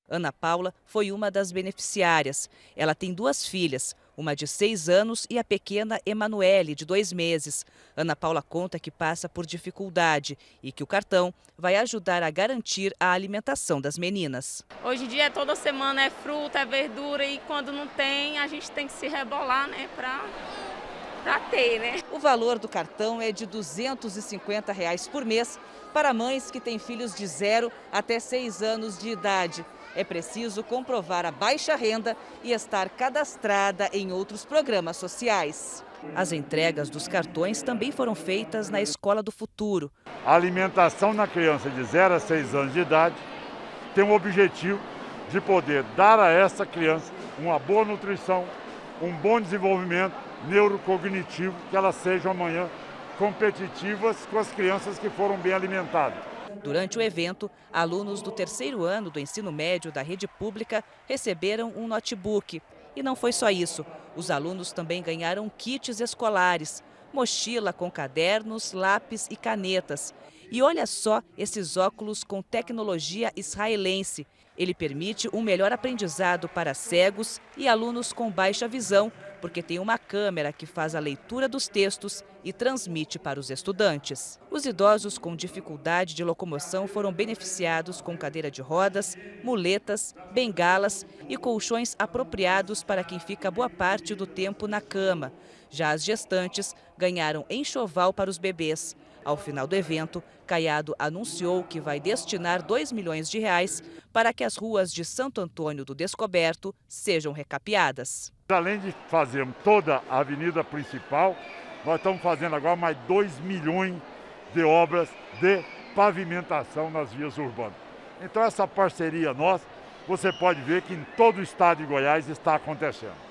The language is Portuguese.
Ana Paula foi uma das beneficiárias. Ela tem 2 filhas, uma de 6 anos e a pequena Emanuele, de 2 meses. Ana Paula conta que passa por dificuldade e que o cartão vai ajudar a garantir a alimentação das meninas. Hoje em dia, toda semana é fruta, é verdura e quando não tem, a gente tem que se rebolar, né, pra ter, né? O valor do cartão é de R$ 250 por mês para mães que têm filhos de 0 até 6 anos de idade. É preciso comprovar a baixa renda e estar cadastrada em outros programas sociais. As entregas dos cartões também foram feitas na Escola do Futuro. A alimentação na criança de 0 a 6 anos de idade tem o objetivo de poder dar a essa criança uma boa nutrição, um bom desenvolvimento neurocognitivo, que elas sejam amanhã competitivas com as crianças que foram bem alimentadas. Durante o evento, alunos do 3º ano do ensino médio da rede pública receberam um notebook. E não foi só isso. Os alunos também ganharam kits escolares, mochila com cadernos, lápis e canetas. E olha só esses óculos com tecnologia israelense. Ele permite um melhor aprendizado para cegos e alunos com baixa visão, porque tem uma câmera que faz a leitura dos textos e transmite para os estudantes. Os idosos com dificuldade de locomoção foram beneficiados com cadeira de rodas, muletas, bengalas e colchões apropriados para quem fica boa parte do tempo na cama. Já as gestantes ganharam enxoval para os bebês. Ao final do evento, Caiado anunciou que vai destinar R$ 2 milhões para que as ruas de Santo Antônio do Descoberto sejam recapeadas. Além de fazermos toda a avenida principal, nós estamos fazendo agora mais 2 milhões de obras de pavimentação nas vias urbanas. Então essa parceria nossa, você pode ver que em todo o estado de Goiás está acontecendo.